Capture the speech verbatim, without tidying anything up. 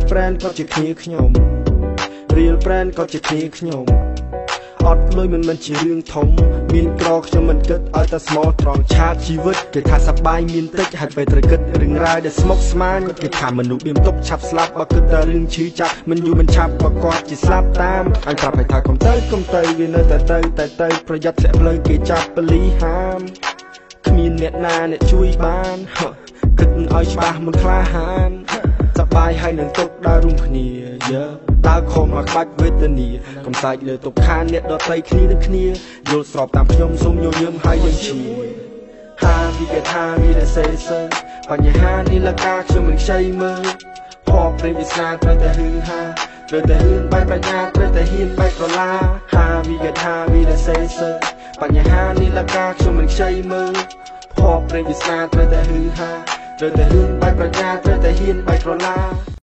brand ក៏ជាគ្នាខ្ញុំ real brand ក៏ជាគ្នាខ្ញុំអត់លុយមិនមិនជារឿងធំមានក្រខ្ញុំមិនគិតឲ្យតែស្មោះត្រង់ឆាតជីវិតគេថាសប្បាយមានតិចហើយពេលត្រូវគិតរឿងរ៉ាវដែលស្មុគស្មាញគេថាមនុស្សមានទុកឆាប់ស្លាប់បើគិតតែរឿងឈឺចាប់មិនយូរមិនឆាប់ក៏គាត់ជាស្លាប់តាមអញប្រាប់ឲ្យថាកុំទៅកុំទៅវានៅតែទៅតែទៅប្រយ័ត្នធ្លាក់ផ្លូវគេចាប់បលីហាមគ្មានអ្នកណាអ្នកជួយបានគិតឲ្យច្បាស់មិនក្លាហានសប្បាយហើយនឹងទុកដើររួមគ្នាយើដើរខំមកក្បាច់វេទនាកំសាច់លើទុកខានអ្នកដតីគ្នានឹងគ្នាយល់ស្របតាមខ្ញុំសូមញញឹមហើយយើងឈីហាវិកថាវិរសេសបញ្ហានេះលកាខ្ញុំមិនខ្ចីមើលភ័ព្វព្រេងវាស្នាត្រូវតែហឺហាត្រូវតែហ៊ានបែបប្រាជ្ញាត្រូវតែហ៊ានបែបក្រឡាហាវិកថាវិរសេសបញ្ហានេះលកាខ្ញុំមិនខ្ចីមើលភ័ព្វព្រេងវាស្នាត្រូវតែហឺហាត្រូវតែហ៊ានបែបប្រាជ្ញាត្រូវតែហ៊ានបែបក្រឡា